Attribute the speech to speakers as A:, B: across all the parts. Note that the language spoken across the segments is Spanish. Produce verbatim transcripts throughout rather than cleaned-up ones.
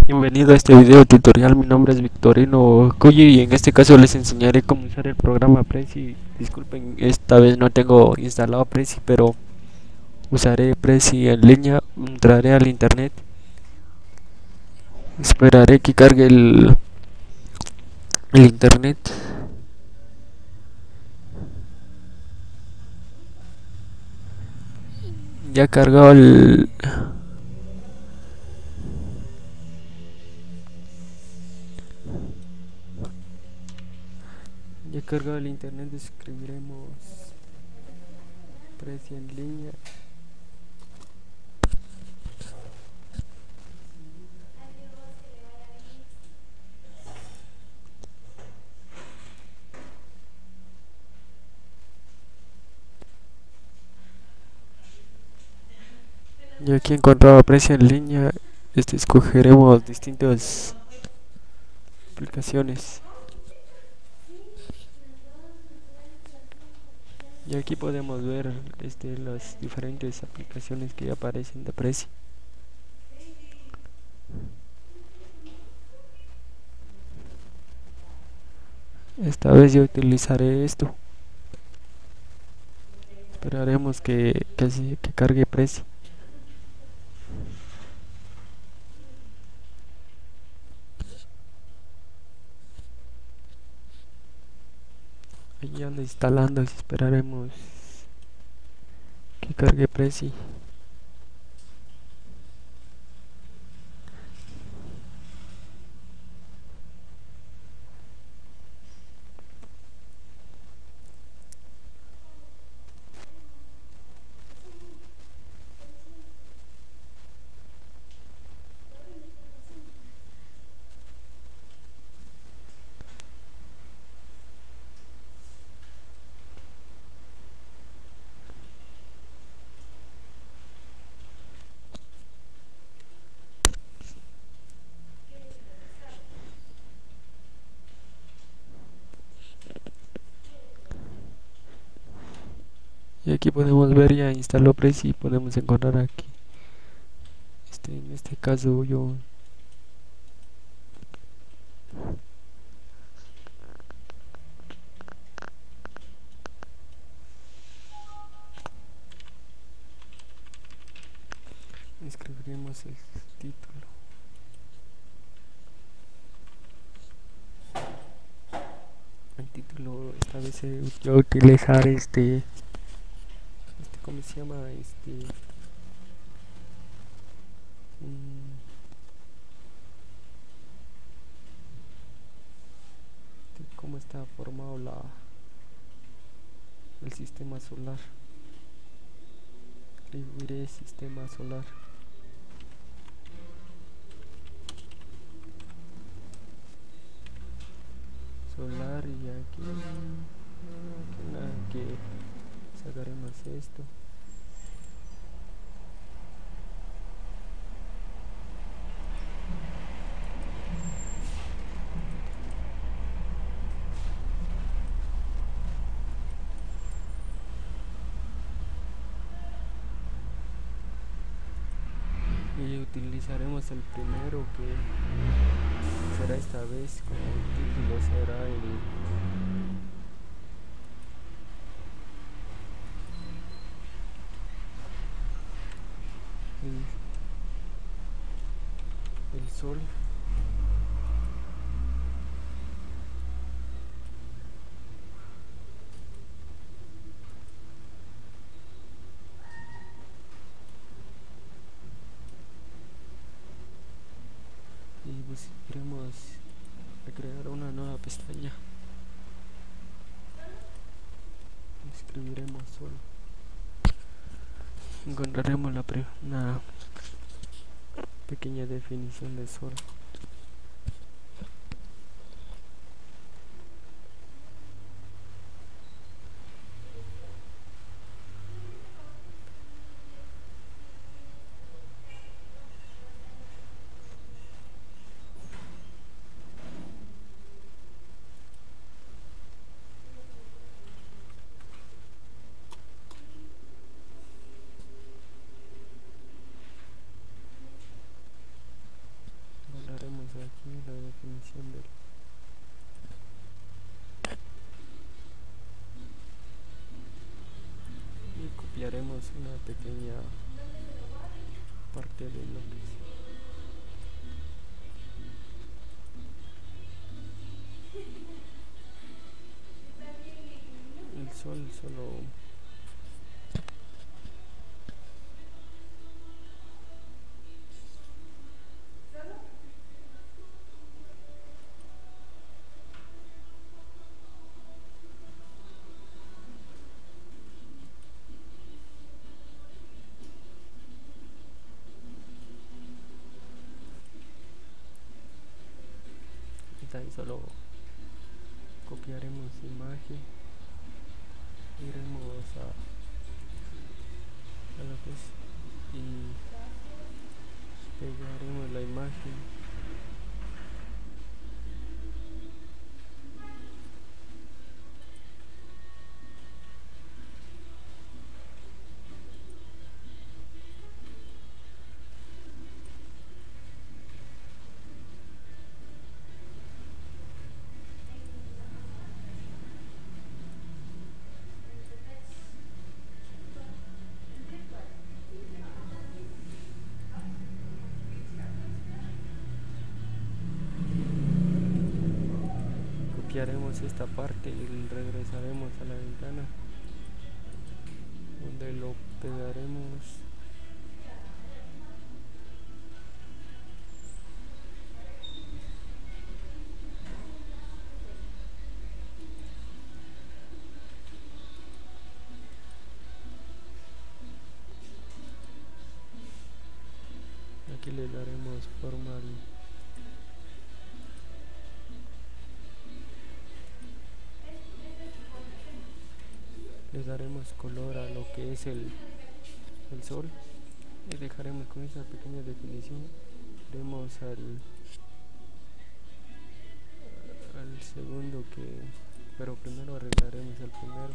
A: Bienvenido a este video tutorial, mi nombre es Victorino Cuyi y en este caso les enseñaré cómo usar el programa Prezi. Disculpen, esta vez no tengo instalado Prezi, pero usaré Prezi en línea. Entraré al internet, esperaré que cargue el, el internet. Ya cargado el... Ya cargado el internet, escribiremos Prezi en línea. Y aquí encontrado Prezi en línea, este escogeremos distintas aplicaciones. Y aquí podemos ver este, las diferentes aplicaciones que aparecen de Prezi. Esta vez yo utilizaré esto. Esperaremos que, que, se- que cargue Prezi. Ahí anda instalando y esperaremos que cargue Prezi. Y aquí podemos ver ya instaló Prezi. Podemos encontrar aquí. Este, en este caso yo escribiremos el título. El título esta vez eh, yo voy a utilizar este, este, ¿cómo se llama? Este, mm, este, ¿cómo está formado la, el sistema solar? Escribiré sistema solar. Solar y aquí, aquí nada que sacaremos esto. Y utilizaremos el primero, que será esta vez como título, será el, el, el sol. Y pues iremos a crear una nueva pestaña. Escribiremos sol. Encontraremos la pre una pequeña definición de sol. aquí la definición del y copiaremos una pequeña parte de lo que es el sol. Solo tan solo copiaremos imagen, iremos a, a lo que es y pegaremos la imagen. Copiaremos esta parte y regresaremos a la ventana donde lo pegaremos. Aquí le daremos forma al le daremos color a lo que es el, el sol y dejaremos con esa pequeña definición. Iremos al al segundo que pero primero arreglaremos el primero.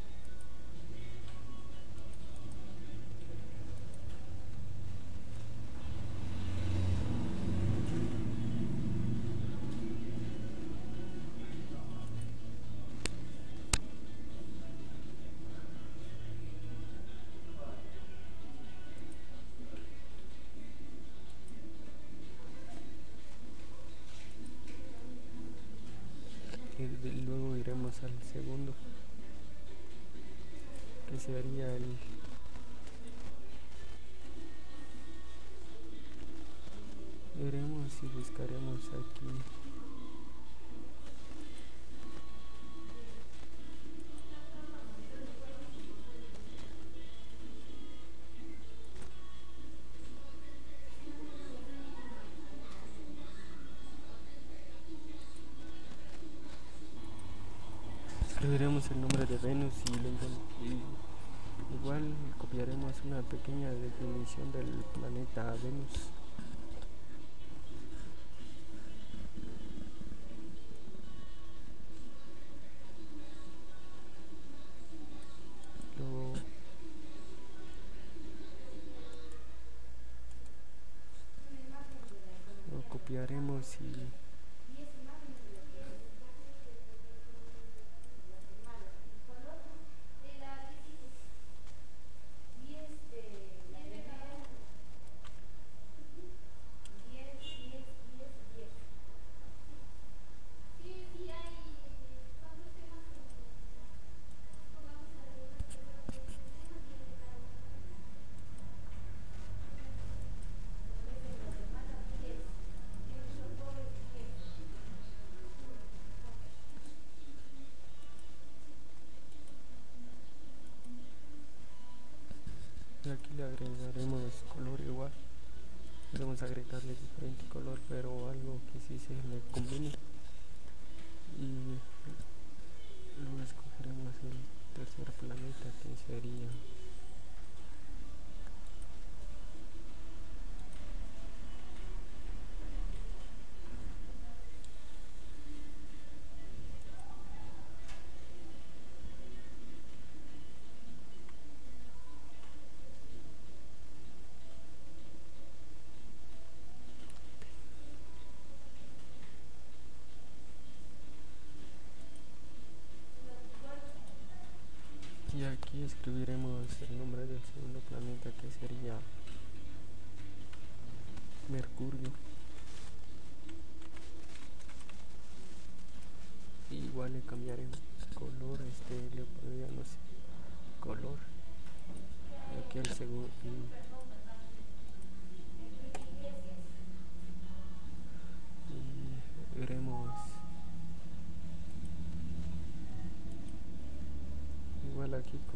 A: Y luego iremos al segundo que sería el iremos y buscaremos aquí escribiremos el nombre de Venus y, lo, y igual copiaremos una pequeña definición del planeta Venus. Lo, lo copiaremos y aquí le agregaremos color igual. Podemos agregarle diferente color, pero algo que sí se le combine. Y luego escogeremos el tercer planeta, que sería aquí escribiremos el nombre del segundo planeta, que sería Mercurio. Igual le cambiaremos color, este le pondríamos color. Y aquí el segundo y veremos igual aquí con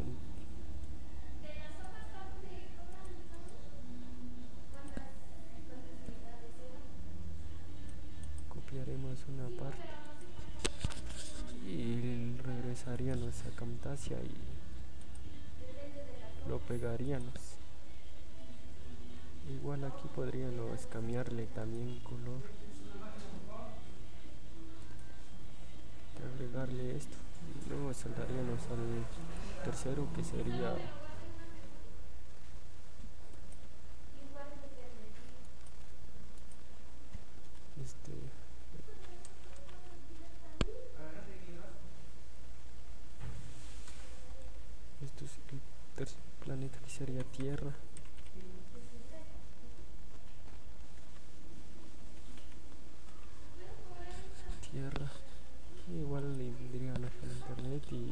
A: copiaremos una parte y regresaríamos a Camtasia y lo pegaríamos. Igual aquí podríamos cambiarle también color, agregarle esto y luego saltaríamos al tercero, que sería este esto es el tercer planeta, que sería Tierra. Tierra igual le vendrían a internet y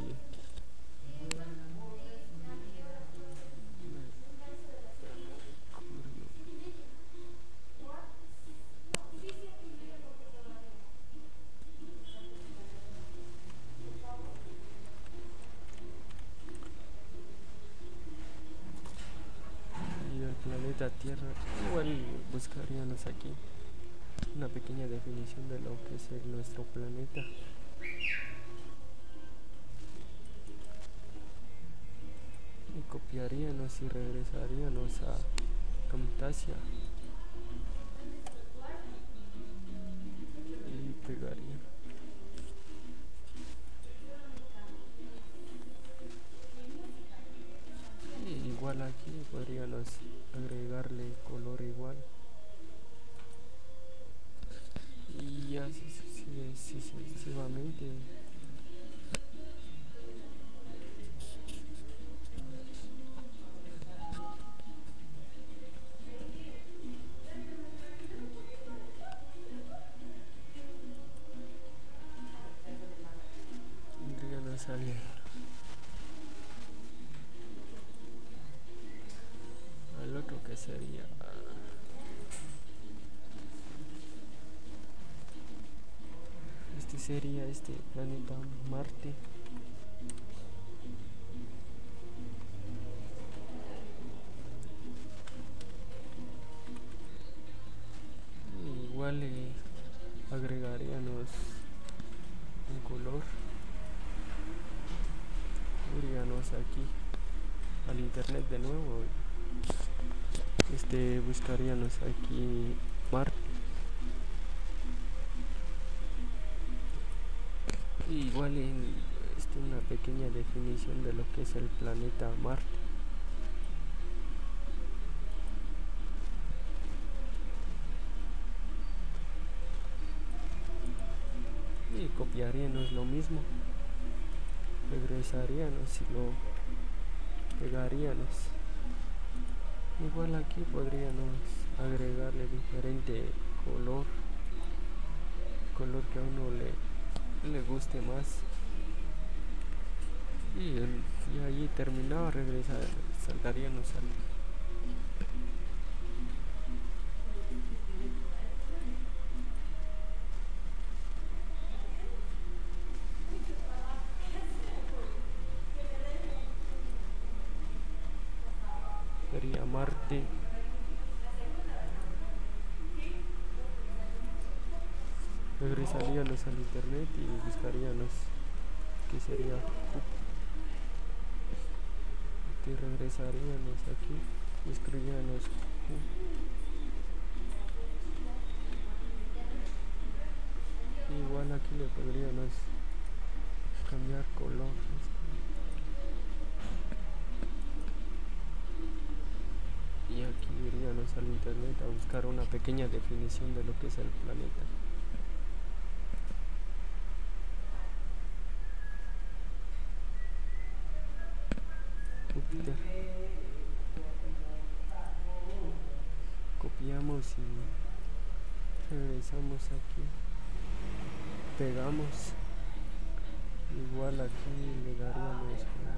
A: planeta Tierra. Igual buscaríamos aquí una pequeña definición de lo que es el, nuestro planeta. Y copiaríamos y regresaríamos a Camtasia y pegaría. Y igual aquí podríamos agregarle color igual. Y así sucesivamente. Vendrían a salir al otro, que sería este sería este planeta Marte. Y igual le agregaríamos un color, iríamos aquí al internet de nuevo, este buscaríamos aquí Marte. Y igual en este, una pequeña definición de lo que es el planeta Marte. Y copiaríamos lo mismo, regresaríamos y lo pegaríamos. Igual aquí podríamos agregarle diferente color, color que a uno le, le guste más. Y, el, y allí terminado, regresar, saltaríamos al sería Marte. Regresaríamos al internet y buscaríamos que sería y regresaríamos aquí y escribiríamos igual aquí le podríamos cambiar color. Y aquí iríamos al internet a buscar una pequeña definición de lo que es el planeta. regresamos aquí, pegamos, igual aquí le daríamos una,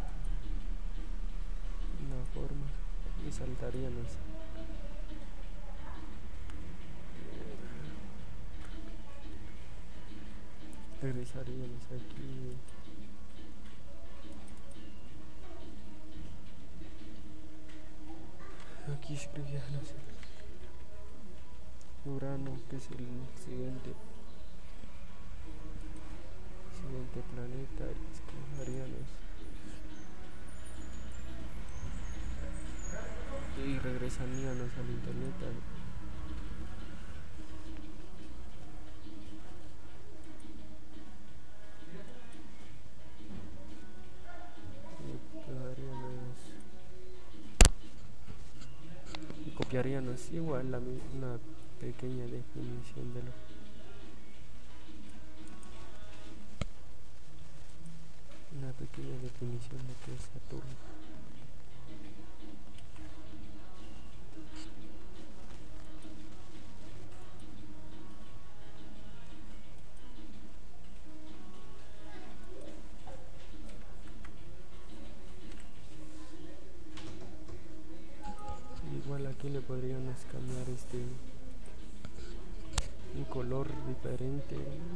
A: una forma y saltaríamos. Regresaríamos aquí. Aquí escribía, no sé, Urano, que es el siguiente siguiente planeta, escogeríamos y regresaríamos al internet. Copiaríamos igual la, una pequeña definición de lo una pequeña definición de que es Saturno. Igual aquí le podríamos cambiar este un color diferente.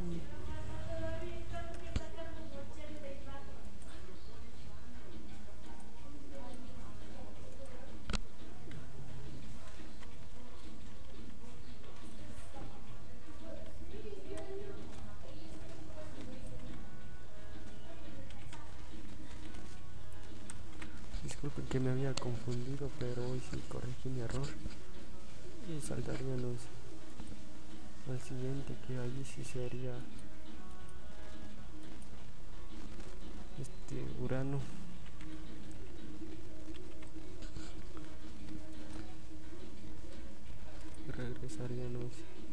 A: Disculpen que me había confundido, pero hoy sí corregí mi error y saltaríamos al siguiente, que ahí sí sería este Urano. Regresaríamos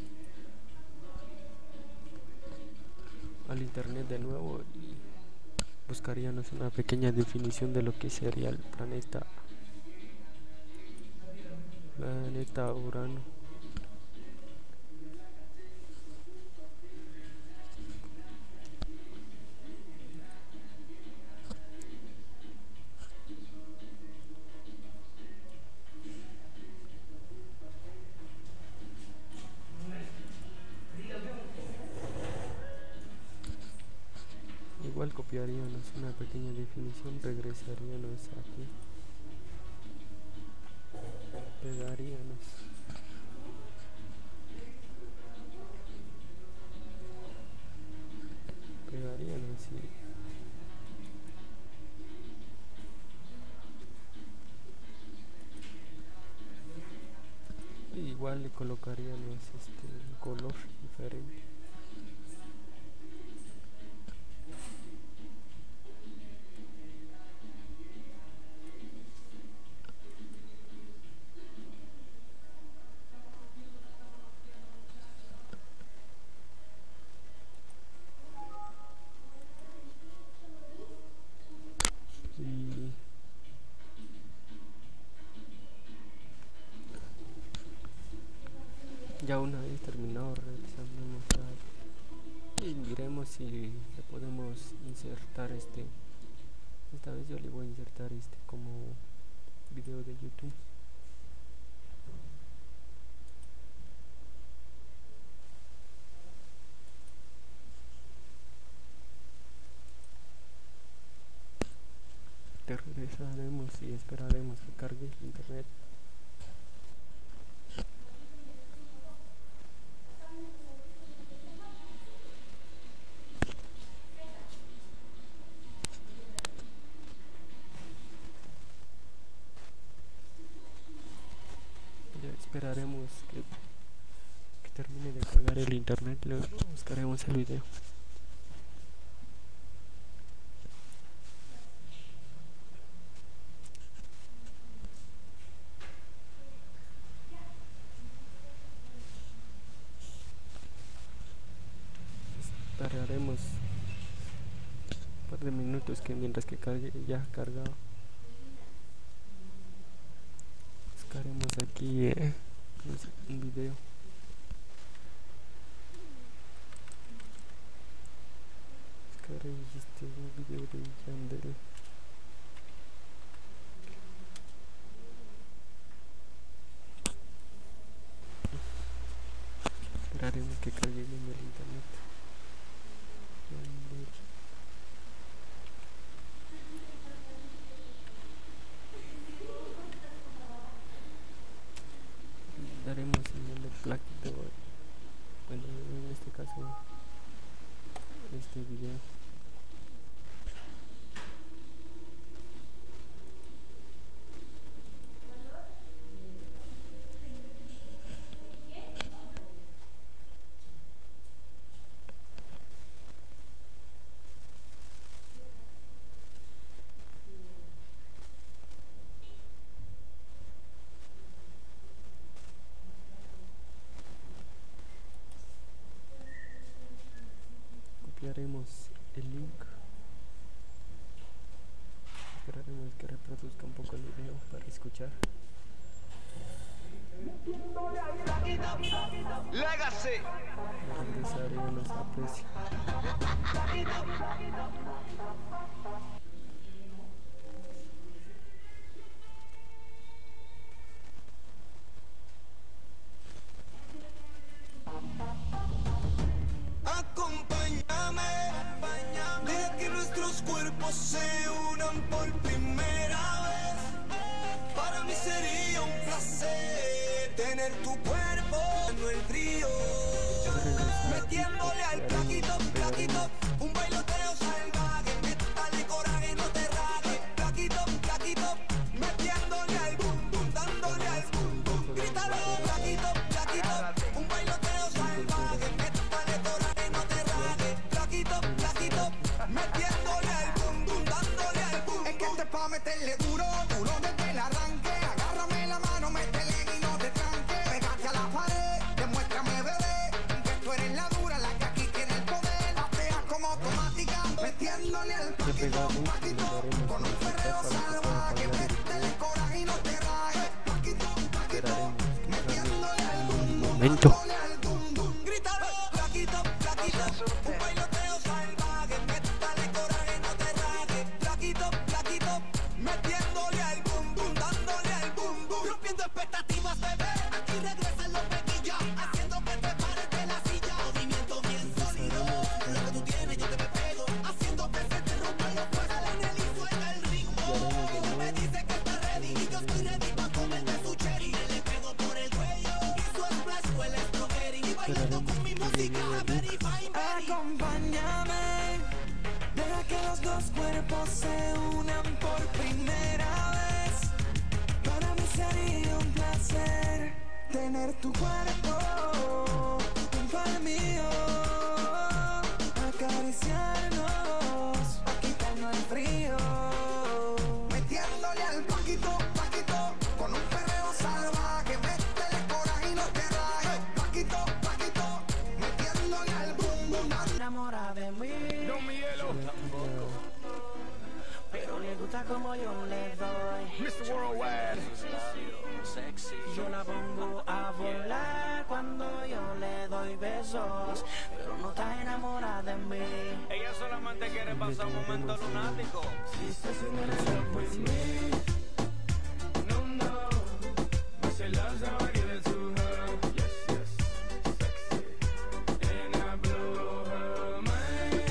A: al internet de nuevo y buscaríamos una pequeña definición de lo que sería el planeta planeta Urano. Igual copiaríamos una pequeña definición, regresaríamos aquí, pegaríamos, pegaríamos y igual le colocaríamos este un color diferente. Ya una vez terminado realizamos y miremos si le podemos insertar este esta vez yo le voy a insertar este como video de YouTube. Te regresaremos y esperaremos que cargue el internet. Esperaremos que, que termine de cargar el internet, luego buscaremos el video. Esperaremos un par de minutos que mientras que cargue ya cargado. Buscaremos aquí eh, un video. Este es un video de Yandel. Esperaremos que cargue bien el internet. Yandel. Daremos señal de plaquito. Bueno, en este caso, este video. Copiaremos el link. Esperaremos que reproduzca un poco el video para escuchar.
B: Legacy.
A: Regresaré a nuestra precio.
B: Acompáñame, deja que nuestros cuerpos se unan por primera vez. Para mí sería un placer tener tu cuerpo en el frío, metiéndole al plaquito, plaquito, un bailoteo salvaje, métale coraje, no te rajes, plaquito, plaquito, metiéndole al bum bum, dándole al bum bum, grítalo, plaquito, plaquito, un bailoteo salvaje, métale coraje, no te rajes, plaquito, plaquito, metiéndole al bum bum, dándole al bum. Es que este pa' meterle duro, duro desde el arranque, agárrame la mano, métele y no te tranques, pégate a la pared, demuéstrame bebé, que tú eres la dura, la que aquí tiene el poder, patea como automática, metiéndole al plaquito, plaquito, con un perreo salvaje, métele coraje y no te rajes, plaquito, plaquito, metiéndole al bum bum,
A: Momento.
B: dándole al bum bum, grítalo, plaquito, plaquito, un bailoteo salvaje, métale coraje, no te rajes, plaquito, plaquito, metiéndole al bum bum, dándole al bum bum, rompiendo expectativas, bebé, aquí regresan los pequillos, haciendo que te pares de la silla, movimiento bien sólido, lo que tú tienes yo te me pego, haciendo que se te rompan los huesos, sale en el y suelta el ritmo, tú me dices que estás ready y yo estoy ready pa' comerte su cherry, le pego por el cuello, y su splash huele a strawberry, y bailando con mi música, very fine, very. Acompáñame, deja que los dos cuerpos se unan por primera vez. Para mí sería un placer tener tu cuerpo junto al mío, acariciarnos, pa' quitarnos el frío, metiéndole al paquito, paquito, con un perreo salvaje, métele coraje y no te rajes, paquito, paquito, metiéndole al bum bum, enamora de mí. No mi hielo tampoco, pero le gusta como yo le doy. mister Worldwide, yo la pongo a volar cuando yo le doy besos, pero no está enamorada de mí. Ella solamente quiere pasar un momento lunático. Si se siente in love with me, no, no, but she loves how I give it to her. Yes, yes, sexy, and I blow her mind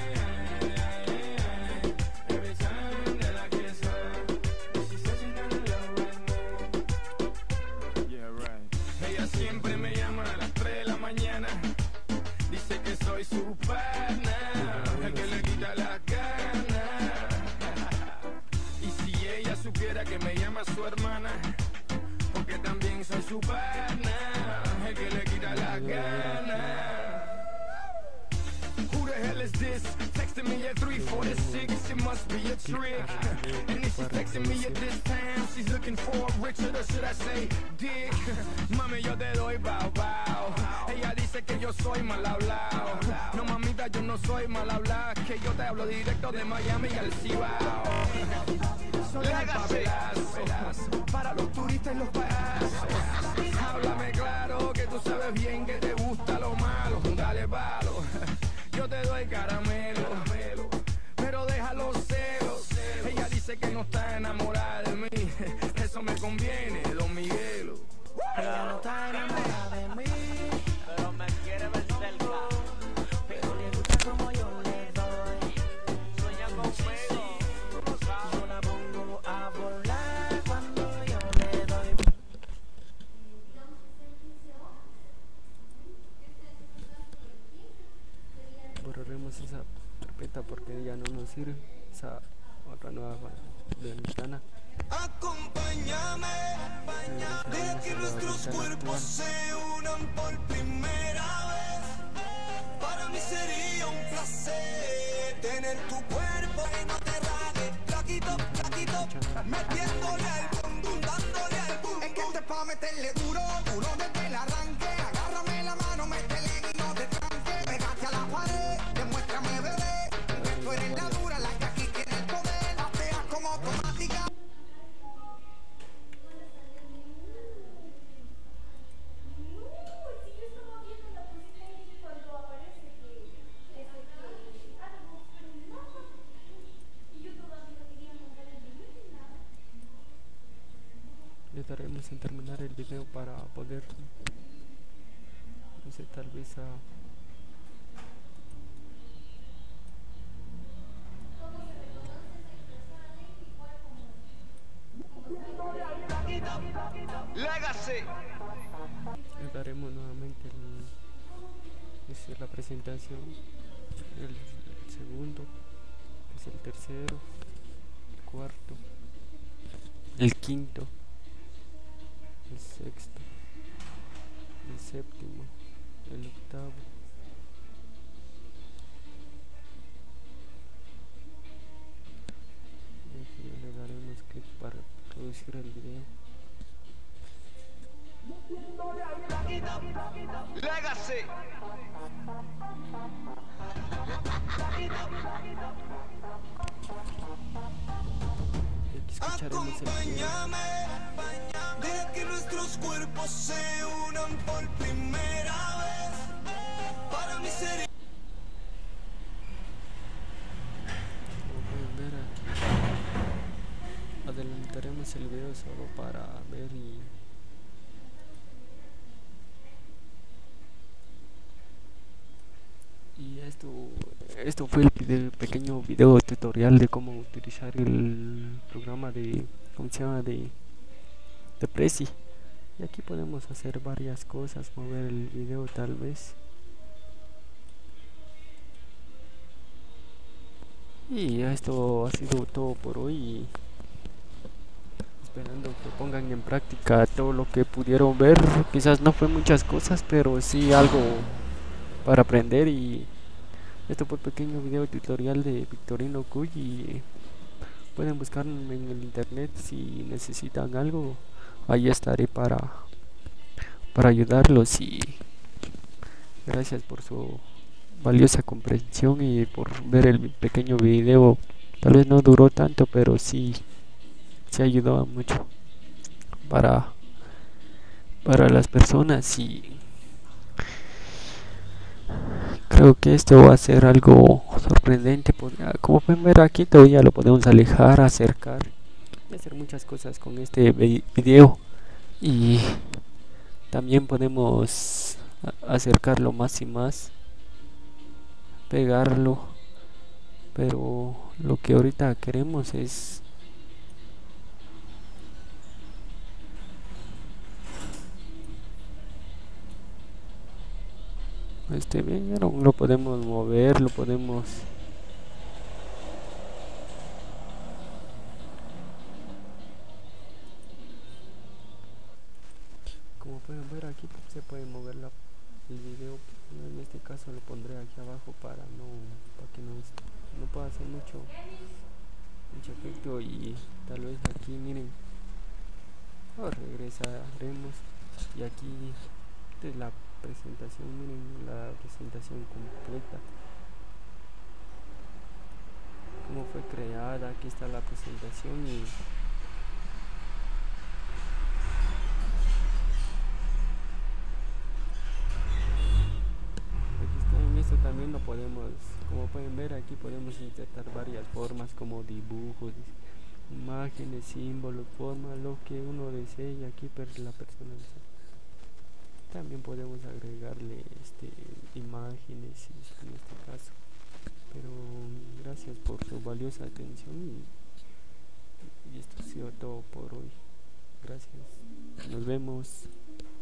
B: every time that I kiss her. She says she's not in love with me. Yeah, right. Ella siempre me llama a las tres de la mañana, dice que soy su pana, el que le quita las ganas. Y si ella supiera que me llama su hermana, porque también soy su pana, el que le quita las ganas. Who the hell is this? Texting me at three forty-six, it must be a trick. And if she's texting me at this time, she's looking for Richard, or should I say Dick? Mami, yo te doy bow bow. Ella dice que yo soy mal hablado. No, mamita, yo no soy mal hablado, que yo te hablo directo de Miami al Cibao. Soy el papelazo para los turistas y los payasos. Háblame claro, que tú sabes bien que te gusta lo malo. Dale palo, yo te doy caramelo, deja los celos. Ella dice que no está enamorada de mí. Eso me conviene, Don Miguelo. Ella no está enamorada de mí,
C: pero me quiere ver cerca.
B: pero le gusta como yo le doy.
C: Sueña conmigo, tú lo sabes.
B: Yo la pongo a volar cuando yo le doy.
A: Borraremos esa carpeta porque ya no nos sirve. Esa otra nueva ventana.
B: Acompáñame, deja que nuestros cuerpos se unan por primera vez. Para mí sería un placer tener tu cuerpo y no te rague. Flaquito, flaquito, metiéndole al bum bum, dándole al bum. Es que este pa' meterle duro, duro desde el arranque. Agárrame la mano, métele y no te tranques. Pégate a la pared, demuéstrame, bebé, que tú eres la dura, la que aquí tiene el poder. Patea como automática.
A: Le daremos en terminar el video para poder, no sé, tal vez a
B: Legacy.
A: le daremos nuevamente el, esa es la presentación, el, el segundo, que es el tercero, el cuarto, el quinto, el sexto, el séptimo, el octavo, y aquí le daremos clic para producir el video.
B: Legacy.
A: Y aquí escucharemos el video.
B: Acompáñame, deja que nuestros cuerpos se unan por primera vez. Para mí sería
A: Como pueden ver aquí, adelantaremos el video solo para ver y y esto esto fue el video- pequeño video tutorial de cómo utilizar el programa de ¿cómo se llama? de de Prezi. Y aquí podemos hacer varias cosas, mover el video tal vez. Y esto ha sido todo por hoy. Esperando que pongan en práctica todo lo que pudieron ver. Quizás no fue muchas cosas, pero sí algo para aprender. Y esto fue el pequeño video tutorial de Victorino Cuy. Y pueden buscarme en el internet si necesitan algo. Ahí estaré para, para ayudarlos. Y gracias por su valiosa comprensión y por ver el pequeño video. Tal vez no duró tanto, pero sí, sí ayudó mucho para, para las personas. Y creo que esto va a ser algo sorprendente. Como pueden ver aquí, todavía lo podemos alejar, acercar y hacer muchas cosas con este video. Y también podemos acercarlo más y más, pegarlo, pero lo que ahorita queremos es este bien, lo podemos mover, lo podemos como pueden ver aquí se puede mover la, el video. En este caso lo pondré aquí abajo para no para que no, no pueda hacer mucho mucho efecto. Y tal vez aquí miren, oh, regresaremos y aquí esta es la presentación, miren la presentación completa, cómo fue creada. Aquí está la presentación y aquí está. En esto también lo podemos Como pueden ver, aquí podemos insertar varias formas como dibujos, imágenes, símbolos, forma, lo que uno desee, y aquí per la personalización. También podemos agregarle este, imágenes en este caso. Pero gracias por su valiosa atención, y, y esto ha sido todo por hoy. Gracias. Nos vemos.